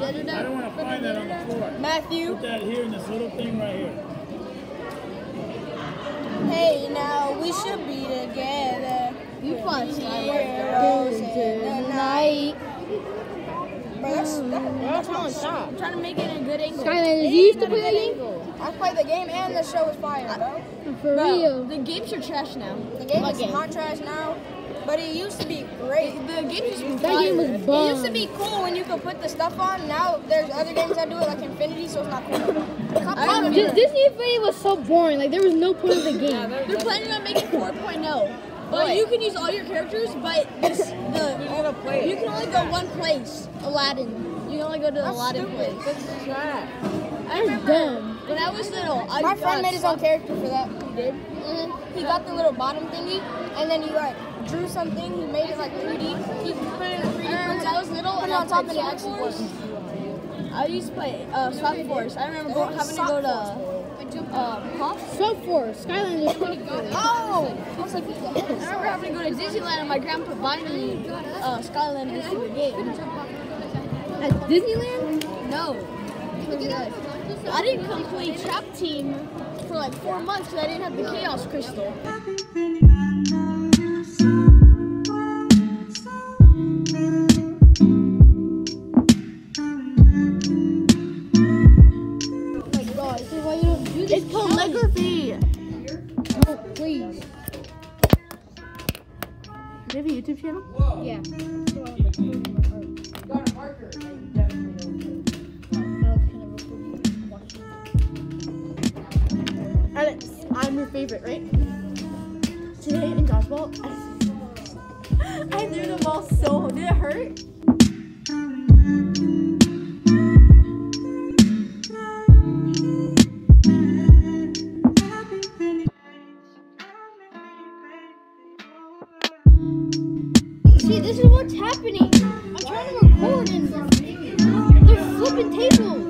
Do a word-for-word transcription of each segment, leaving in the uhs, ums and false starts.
I don't want to find that on the floor. Matthew. Put that here in this little thing right here. Hey, now we should be together. You plus Heroes in the night. Bro, that's, that, that's Come on, not stop. I'm trying to make it in a good angle. Skylanders, you used to play that game? I played the game and the show was fire, bro. For Bro, real. the games are trash now. The game is not trash now, but it used to be great. The game used to be That game was It bomb. used to be cool when you could put the stuff on. Now there's other games that do it, like Infinity, so it's not cool. I Um, Dis- Disney Infinity was so boring. Like, there was no point of the game. They're planning on making four point oh. But you can use all your characters, but this, the you can only go one place. Aladdin. You can only go to the Aladdin place. I remember dumb. when I was little. I My friend made his own character for that. He did. Mm-hmm. He got the little bottom thingy, and then he like drew something. He made it like three D. He put it in a three D print. When I was little, put it on top, and it actually worked. I used to play uh, Swap Force. I remember go, having to go to. Uh, huh? Swap Force. Skylanders Swap Force. Oh! I was like, I remember having to go to Disneyland and my grandpa buying me uh, Skylanders for the game. At Disneyland? No. I didn't complete Trap Team for like four months because I didn't have the Chaos Crystal. It's calligraphy. No, please. Do you have a YouTube channel? Yeah. Got a marker. Alex, I'm your favorite, right? Today in dodgeball, I, I threw the ball so. Did it hurt? See, this is what's happening. I'm trying to record and they're flipping tables.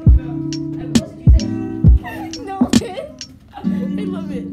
No, I love it.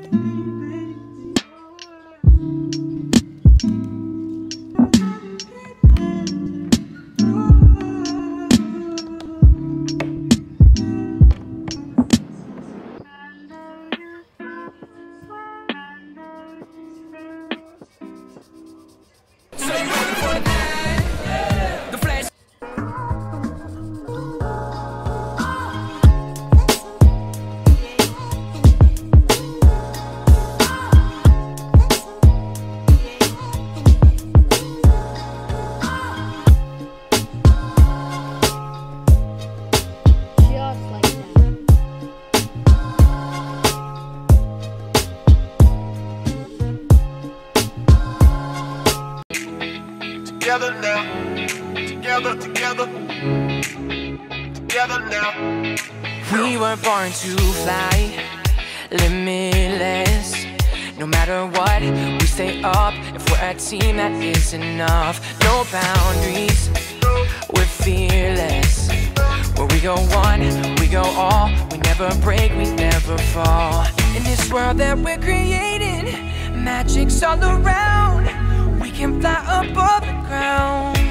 Together now, together, together, together now. We were born to fly, limitless. No matter what, we stay up. If we're a team, that is enough. No boundaries, we're fearless. Where we go one, we go all. We never break, we never fall. In this world that we're creating, magic's all around. We can fly above the ground.